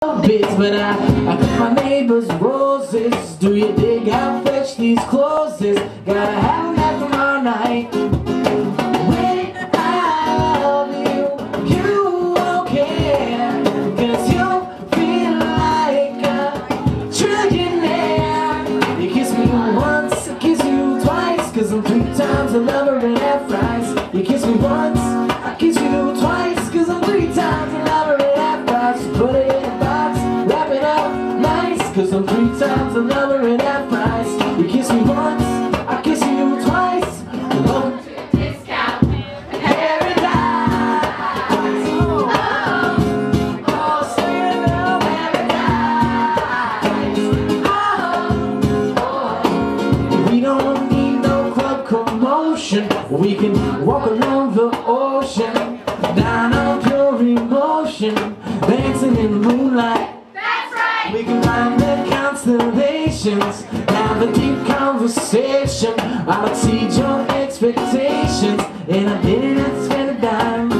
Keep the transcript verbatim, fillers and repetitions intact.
bits, but I, I cut my neighbor's roses. Do you dig? I'll fetch these clothes. Gotta have them back tomorrow night. When I love you, you won't care, 'cause you'll feel like a trillionaire. You kiss me once, I kiss you twice, 'cause I'm three times a lover and half price. You kiss me once, I kiss you twice, 'cause I'm three times a lover and half price. Put it in a box, wrap it up nice, 'cause I'm three times a lover and half price. You kiss me once, I kiss you twice. Welcome to Discount Paradise. Oh, oh, Cinderella Paradise. Oh, oh. We don't need no club commotion. We can walk along the ocean, down on pure emotion, dancing in the moonlight. That's right! We can climb the constellations, have a deep conversation. I'll exceed your expectations, and I didn't have to spend a dime.